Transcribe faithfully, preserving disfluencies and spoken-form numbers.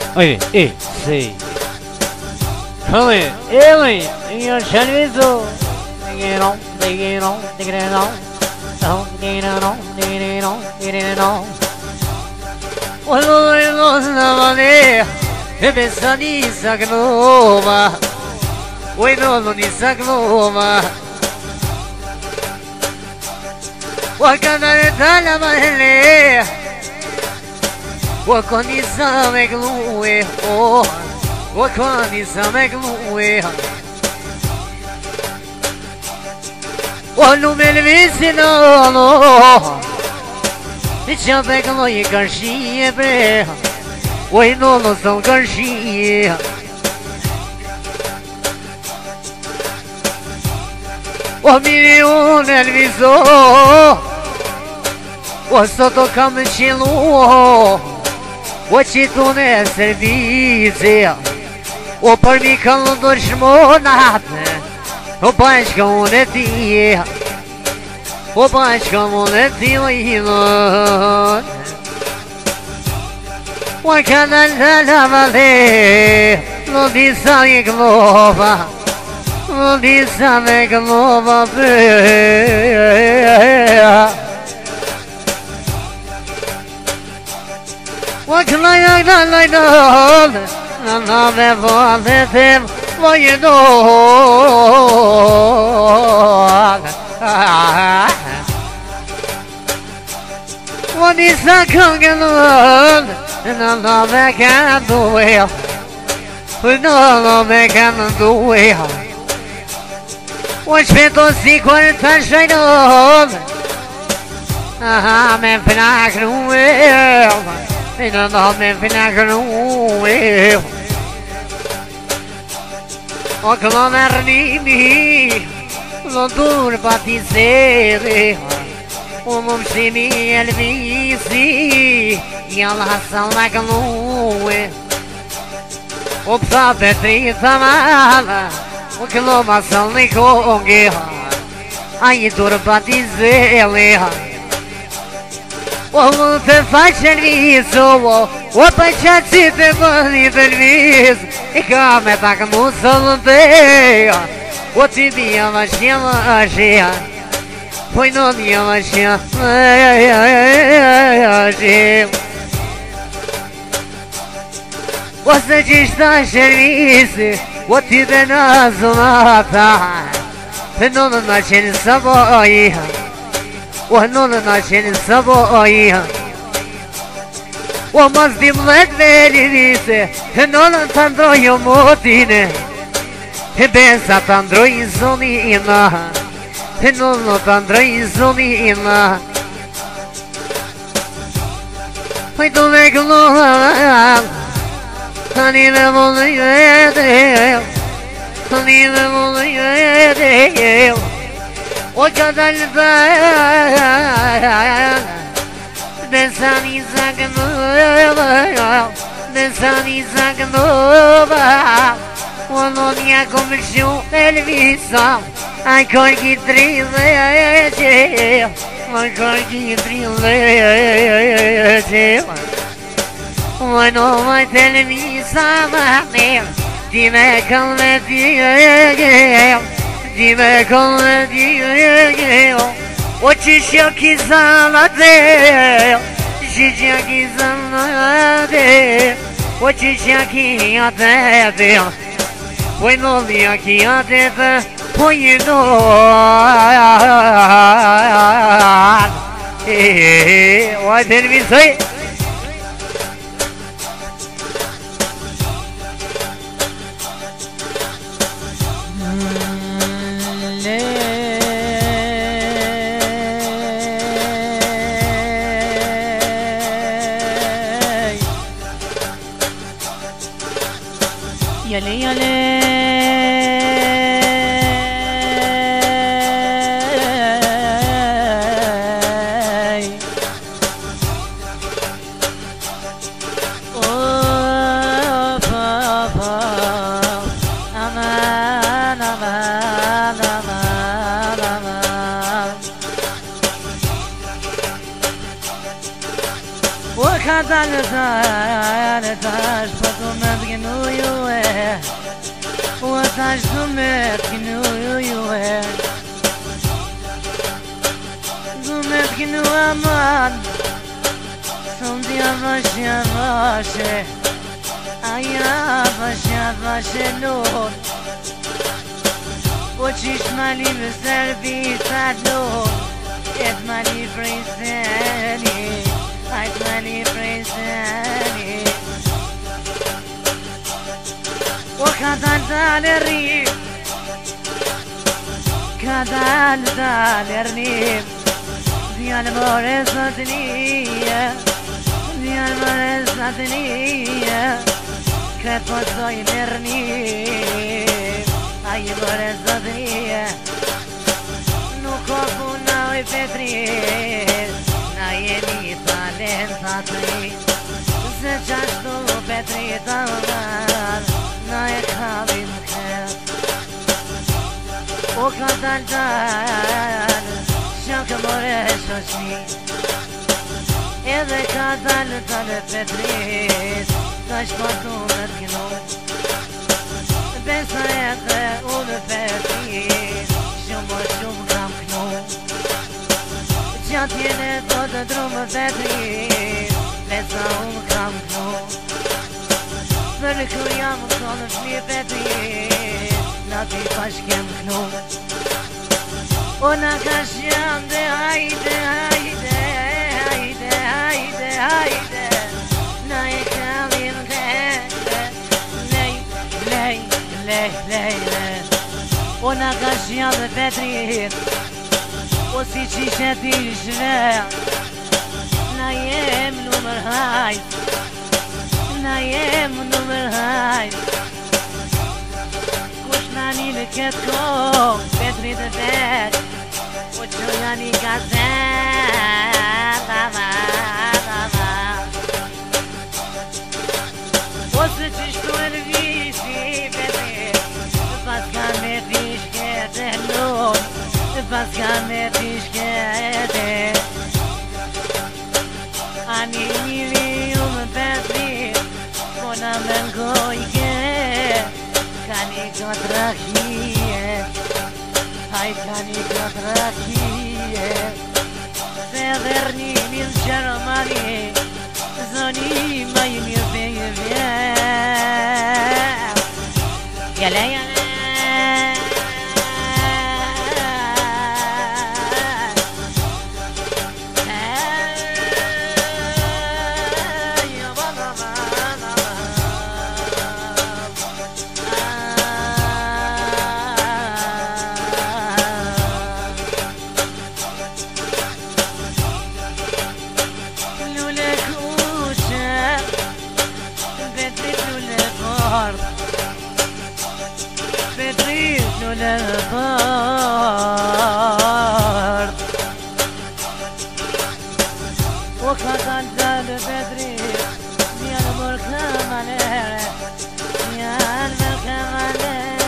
Oye, eh, sí. Come in, Ellen, in your televiso. Dig it on, dig it on, dig it on. Oh, dig it on, dig it on, dig it on. Quando non stava lì, e pensa di Sagnoma. Oi, non di Sagnoma. Guarda dalla mare. Quando sa me glue, oh. Quando sa me glue. Quando me vicino, no. Diciamo che noi Garcia, bre. Oi, non lo so Garcia. O milione nel viso. O sotto camicino. O cito nel servizio. O per mi caldo smonate. O pașca monetie. O pașca monetie. O cada la vale. Non di sai glova. Non di sai glova. O claia la la la. Non me vuole te. Voglio no. When it's not coming on, and I'm not making the way. We know I'm making the way. Watch me to see what touch I know. I'm in Pinnacle Well. And I'm not in Pinnacle Well. O come on, Arnini, non turba ti sede, o non si mi elvisi, io la sala che lui, o psa petriza mala, o che lo ma salni conghe, ai turba ti sede. O non te faccia il viso, o facciati te mani del viso, e come tak musol te, o ti dia machia machia, poi non dia machia, o se ci sta servizi, o ti de nazonata, per non nascere savoia. وهنون ناشين السبوية ومصدي ملك بيليسة هنون تندرو يموتين هبسا تندرو يزونينا هنون تندرو يزونينا هيدو مكلوها هني مولي يديو هني مولي يديو وكذا البال نساني زاغنوبا نساني زاغنوبا ونونيا كومشو الفيسا اكون كيدريلي اكون كيدريلي ونو ما تلميسا ماني ديما كلمتي Dime come Dio, o ci sia chi salate, ci sia chi salate, o ci sia chi a te, poi non li a chi a te, poi no, eh, vuoi dirmi sei? Yale yale Oh papa aman aman aman aman Oh ka dalë dalë tash po du me t'ginu ju e po tash du me t'ginu ju e du me t'ginu aman son dia vash javashe aja vash javashe lor po qish mali me servita lor et mali prej seni Ajt mali prej seni O ka dal dal e rrim Ka dal dal e rrim Djallë more zotënije Djallë more zotënije Kret po soj në rrim Ajë more zotënije Nuk o puna oj petrit Na jemi talentati Se qashtu petri të mar Na e kavim kret O ka dal dal Shakë more shoshni Edhe ka dal dal petrit Ta shpatu me t'ginu Besa e dhe unë petrit Shumë shumë kam knu Gjatë jene të të drumë vetri Besa unë kam knu Për ku jam kënë fmi vetri Na ti pash kem knu O na kash jam dhe hajde, hajde, hajde, hajde, hajde Na e kavim kete Lej, lej, lej, lej, lej O na kash jam dhe vetri O si qishe ti shve Na jem numër hajt Na jem numër hajt Kush na një në këtë kohë Petri të vet O që janë i gazet O se qishtu e në visi Petri Pas ka me fishke të lon Pas ka me pishkete Ani njëri ju më petri Po na me ngojke Ka një këtë rakhije Haj ka një këtë rakhije Se dherni një në qërëmani Zoni ma ju një pejë vje Jale, jale Petri lule bard O ka dal dal Petri Njanë mërë këmanere Njanë mërë këmanere